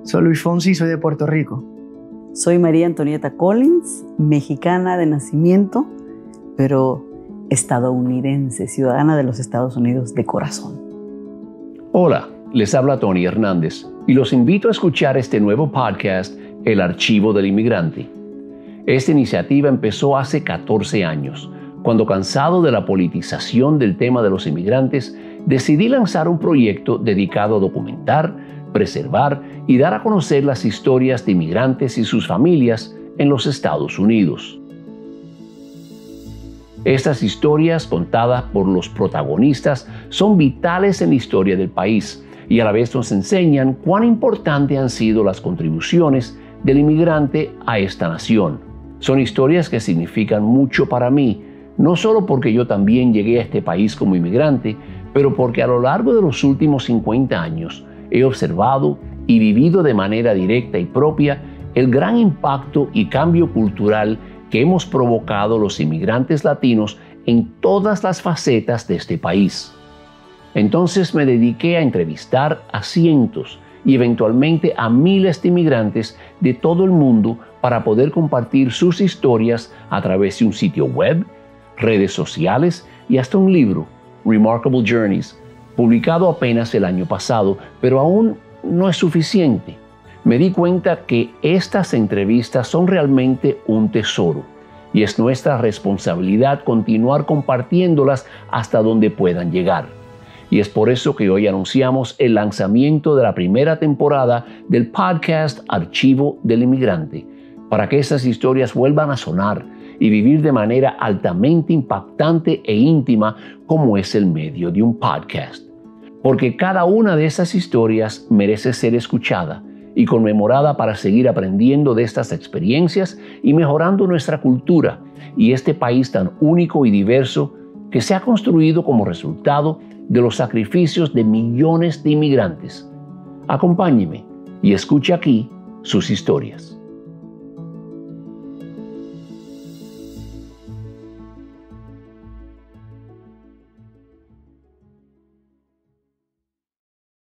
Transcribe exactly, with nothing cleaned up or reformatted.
Soy Luis Fonsi, soy de Puerto Rico. Soy María Antonieta Collins, mexicana de nacimiento, pero estadounidense, ciudadana de los Estados Unidos de corazón. Hola, les habla Tony Hernández y los invito a escuchar este nuevo podcast, El Archivo del Inmigrante. Esta iniciativa empezó hace catorce años, cuando cansado de la politización del tema de los inmigrantes, decidí lanzar un proyecto dedicado a documentar, preservar y dar a conocer las historias de inmigrantes y sus familias en los Estados Unidos. Estas historias, contadas por los protagonistas, son vitales en la historia del país y a la vez nos enseñan cuán importantes han sido las contribuciones del inmigrante a esta nación. Son historias que significan mucho para mí, no solo porque yo también llegué a este país como inmigrante, pero porque a lo largo de los últimos cincuenta años he observado y vivido de manera directa y propia el gran impacto y cambio cultural que hemos provocado los inmigrantes latinos en todas las facetas de este país. Entonces me dediqué a entrevistar a cientos y eventualmente a miles de inmigrantes de todo el mundo para poder compartir sus historias a través de un sitio web, redes sociales y hasta un libro, Remarkable Journeys, publicado apenas el año pasado, pero aún no es suficiente. Me di cuenta que estas entrevistas son realmente un tesoro y es nuestra responsabilidad continuar compartiéndolas hasta donde puedan llegar. Y es por eso que hoy anunciamos el lanzamiento de la primera temporada del podcast Archivo del Inmigrante, para que esas historias vuelvan a sonar y vivir de manera altamente impactante e íntima como es el medio de un podcast. Porque cada una de esas historias merece ser escuchada y conmemorada para seguir aprendiendo de estas experiencias y mejorando nuestra cultura y este país tan único y diverso que se ha construido como resultado de los sacrificios de millones de inmigrantes. Acompáñeme y escuche aquí sus historias.